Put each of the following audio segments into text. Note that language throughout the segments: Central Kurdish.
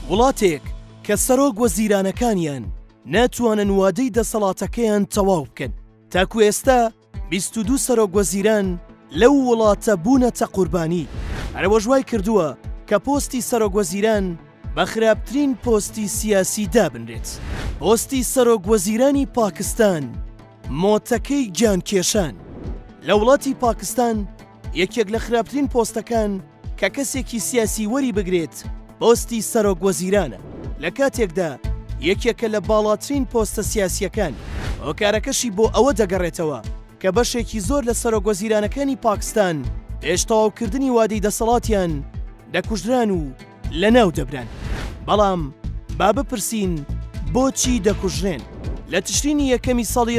وڵاتێک کە سەرۆک وەزیرانەکانیان ناتوانن وادەی دەسەڵاتەکەیان تەواو بکەن. تاکو ئێستا 22 سەرۆک وەزیران لەو وڵاتە بوونەتە قوربانی. هەروەش وای کردووە کە پۆستی سەرۆک وەزیران بە خراپترین پۆستی سیاسی دابنرێت. پۆستی سەرۆک وەزیرانی پاکستان مۆتەکەی گیانکێشان. لە وڵاتی پاکستان یەکێک لە خراپترین پۆستەکان کە کەسێکی سیاسی وەری بگرێت پۆستی سەرۆک وەزیرانە، لە کاتێکدا یەکێکە لە باڵاترین پۆستە سیاسیەکان. هۆکارەکەشی بۆ ئەوە دەگەڕێتەوە کە بەشێکی زۆر لە سەرۆک وەزیرانەکانی پاکستان پێش تەواوکردنی وادەی دەسەڵاتیان دەکوژران و لە ناو دەبران. بەڵام با بپرسین بۆچی دەکوژرێن؟ لە تشرینی یەکەمی ساڵی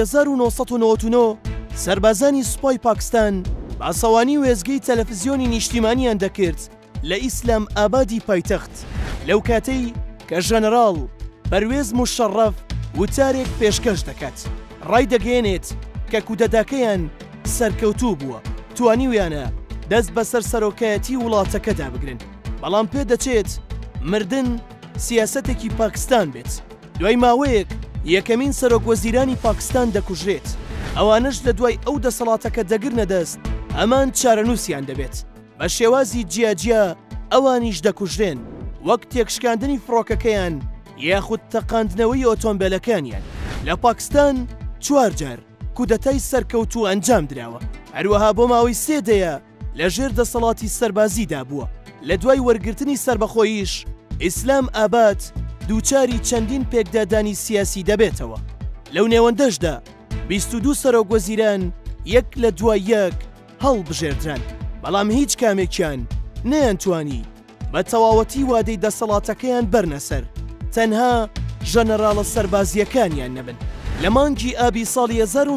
1999 سەربازانی سوپای پاکستان باسەوانی وێزگەی تەلەڤیزیۆنی نیشتیمانیان دەکرد لە ئیسلام ئابادی پایتەخت، لەو کاتەی کە ژەنەراڵ پەروێز موشەڕەف وتارێک پێشکەش دەکات، ڕای دەگەێنێت کە کودەتاکەیان سەرکەوتوو بووە، توانیویانە دەست بەسەر سەرۆکایەتی وڵاتەکەدا بگرن. بەڵام پێدەچێت مردن سیاسەتێکی پاکستان بێت. دوای ماوەیەک یەکەمین سەرۆک وەزیرانی پاکستان دەکوژرێت. ئەوانش لە دوای ئەو دەسەڵاتەکە دەگرنە دەست ئەمان چارەنووسیان دەبێت. بە شێوازی جیاجیا ئەوانیش دەکوژرێن، وەک تێکشکاندنی فڕۆکەکەیان یاخود تەقاندنەوەی ئۆتۆمبیلەکانیان. لە پاکستان 4 جار کودەتای سەرکەوتوو ئەنجام دراوە. هەروەها بۆ ماوەی 3 دەیە لە ژێر دەسەڵاتی سەربازیدا بووە. لە دوای وەرگرتنی سربەخۆییش ئیسلام ئاباد دووچاری چەندین پێکدادانی سیاسی دەبێتەوە. لەو نێوەندەشدا 22 سەرۆک وەزیران یەک لە دوای یەک هەڵبژێردران، بەڵام هیچ کامێکیان نەیانتوانی بە تەواوەتی وادەی دەسەڵاتەکەیان بەرنەسەر، تەنها ژەنەراڵە سەربازیەکانیان نەبن. لە مانگی ئابی ساڵی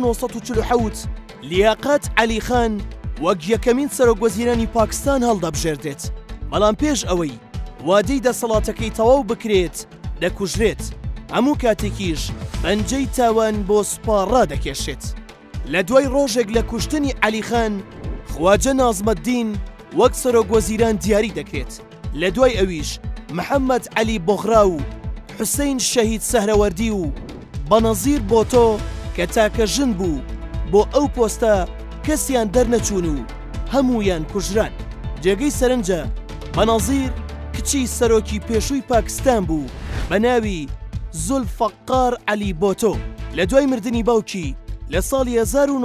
1947 لیاقات عەلیخان وەک یەکەمین سەرۆک وەزیرانی پاکستان هەڵدەبژێردێت، بەڵام پێش ئەوەی وادەی دەسەڵاتەکەی تەواو بکرێت دەکوژرێت. هەموو کاتێکیش پەنجەی تاوان بۆ سوپا ڕادەکێشێت. لە دوای ڕۆژێک لە کوشتنی عەلیخان خواجە نازمەددین وەک سەرۆک وەزیران دیاری دەکرێت. لە دوای ئەویش محەممەد عەلی بۆغرا و حوسەین شەهید سەهرەوەردی و بەنەزیر بۆتۆ کە تاکە ژن بوو بۆ ئەو پۆستە کەسیان دەرنەچوون و هەموویان کوژران. جێگەی سەرنجە بەنەزیر کچی سەرۆکی پێشووی پاکستان بوو بە ناوی زولفەقار عەلی بۆتۆ. لە دوای مردنی باوکی لە ساڵی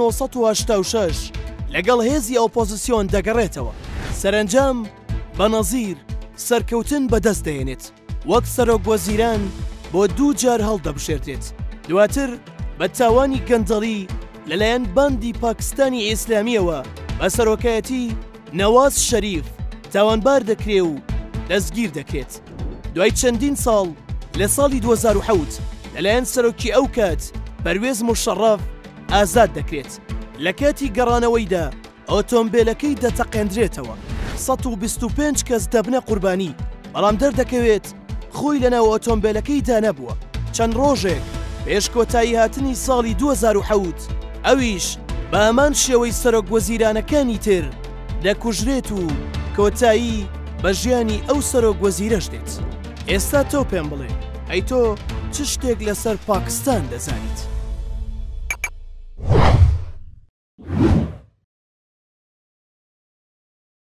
1986 لەگەڵ هێزی ئۆپۆزیسیۆن دەگەڕێتەوە. سەرنجام بەنەزیر سەرکەوتن بەدەست دەێنێت، وەک سەرۆک وەزیران بۆ 2 جار هەڵدەبژێردێت. دواتر بە تاوانی گەندەڵی لەلایەن باندی پاکستانی ئیسلامیەوە بە سەرۆکایەتی نەواز شەریف تاوانبار دەکرێ و دەستگیر دەکرێت. دوای چەندین ساڵ لە ساڵی 2007 لەلایەن سەرۆکی ئەو کات پەروێز موشەڕەف ئازاد دەکرێت. لە کاتی گەڕانەوەیدا ئۆتۆمبیلەکەی دەتەقێندرێتەوە. 125 کەس دەبنە قوربانی، بەڵام دەردەکەوێت خۆی لەناو ئۆتۆمبیلەکەیدا نەبووە. چەند ڕۆژێک پێش کۆتایی هاتنی ساڵی 2007 ئەویش بە ئەمان شێوەی سەرۆک وەزیرانەکانی تر دەکوژرێت و کۆتایی بە ژیانی ئەو سەرۆک وەزیرەش دێت. ئێستا تۆ پێم بڵێ، ئەی تۆ چ شتێک لەسەر پاکستان دەزانیت؟